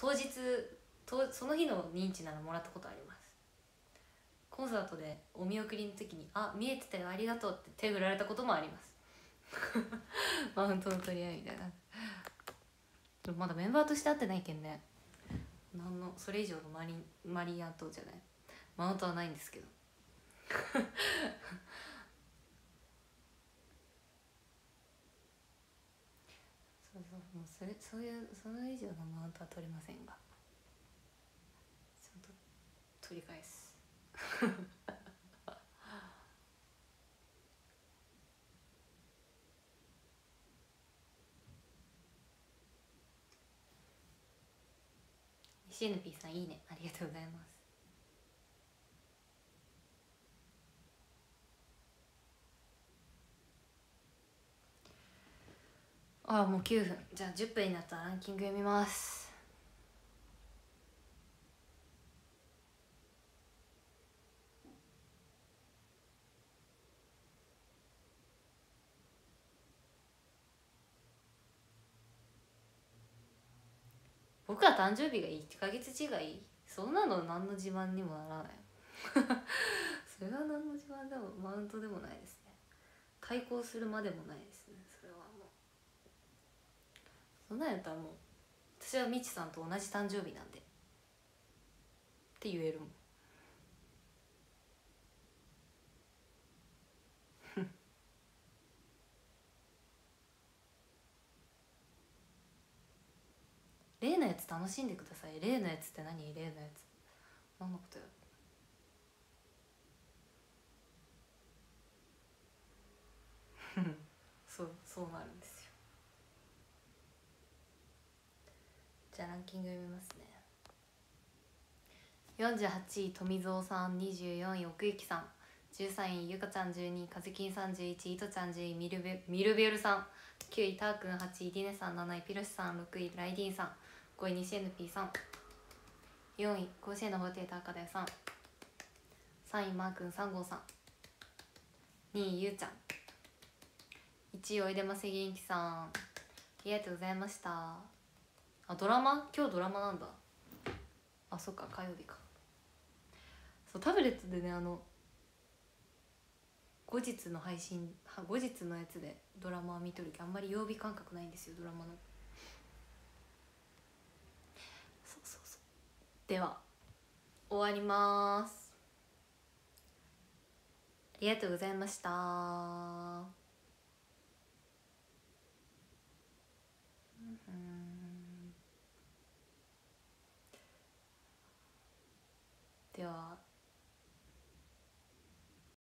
当日その日の認知ならもらったことあります。コンサートでお見送りの時に「あ、見えてたよ、ありがとう」って手振られたこともありますマウントの取り合いみたいな。でもまだメンバーとして会ってないけんね、なんのそれ以上のマリアントじゃないマウントはないんですけどそうもうそれ以上のマウントは取りませんが、ちゃんと取り返す西 NP さんいいね、ありがとうございます。ああもう9分、じゃあ10分になったらランキング読みます。僕は誕生日が1ヶ月違い、そんなの何の自慢にもならないそれは何の自慢でもマウントでもないですね。対抗するまでもないですね。それはもうそんなんやったらもう私はみちさんと同じ誕生日なんでって言えるもん例のやつ楽しんでください。例のやつって何？例のやつ何のことやそうなるんですよ。じゃあランキング読みますね。48位富蔵さん、24位奥行さん、13位ゆかちゃん、12位かずきん31位いとちゃん、10位ミルベルさん、9位たーくん、8位ディネさん、7位ピロシさん、6位ライディンさん、5位西 NP さん、4位甲子園の法廷高田屋さん、3位マーくん3号さん、2位ゆうちゃん、1位おいでませ元気さん、ありがとうございました。あ、ドラマ今日ドラマなんだ。あ、そっか火曜日か。そうタブレットでね後日の配信後日のやつでドラマを見とるけどあんまり曜日感覚ないんですよドラマの。そうでは終わります。ありがとうございました。では